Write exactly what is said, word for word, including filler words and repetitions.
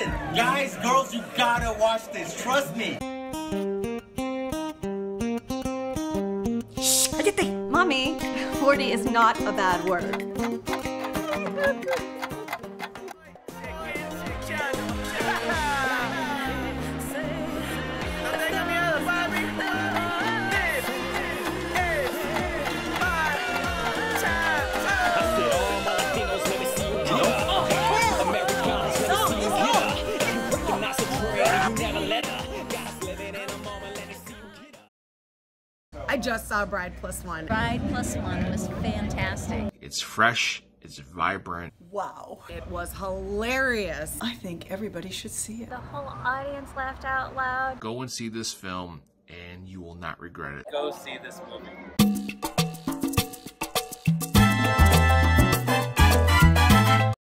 Listen, guys, girls, you gotta watch this. Trust me. Shh, Mommy, forty is not a bad word. I just saw Bride plus one. Bride plus one was fantastic. It's fresh, it's vibrant. Wow. It was hilarious. I think everybody should see it. The whole audience laughed out loud. Go and see this film, and you will not regret it. Go see this movie.